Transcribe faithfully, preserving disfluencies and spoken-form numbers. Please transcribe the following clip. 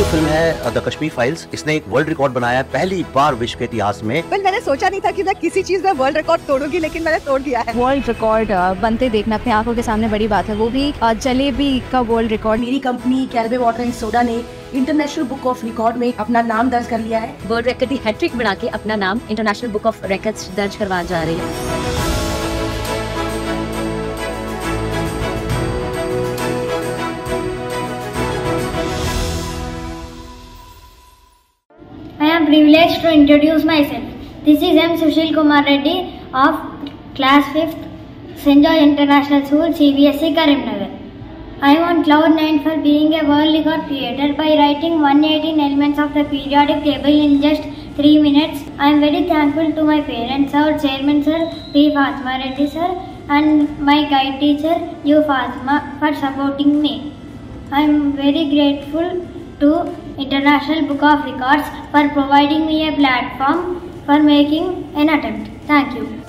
जो फिल्म है the Kashmir files, इसने एक वर्ल्ड रिकॉर्ड बनाया है पहली बार विश्व के इतिहास में। well, मैंने सोचा नहीं था कि मैं किसी चीज में वर्ल्ड रिकॉर्ड तोड़ूंगी, लेकिन मैंने तोड़ दिया है। वर्ल्ड रिकॉर्ड बनते देखना अपने आंखों के सामने बड़ी बात है, वो भी जलेबी का वर्ल्ड रिकॉर्ड। मेरी company Calway water and soda ने इंटरनेशनल बुक ऑफ रिकॉर्ड में अपना नाम दर्ज कर लिया है। वर्ल्ड रिकॉर्ड की हैट्रिक बना के अपना नाम इंटरनेशनल बुक ऑफ रिकॉर्ड्स दर्ज करवा जा रही है। I am privileged to introduce myself. This is M. Sushil Kumar Reddy of Class fifth, Saint George International School, C B S E, Karimnagar. I am on cloud nine for being a world record creator by writing one hundred eighteen elements of the periodic table in just three minutes. I am very thankful to my parents, our chairman sir, P. Fatima Reddy sir, and my guide teacher, U. Fatima, for supporting me. I am very grateful to International Book of Records for providing me a platform for making an attempt. Thank you.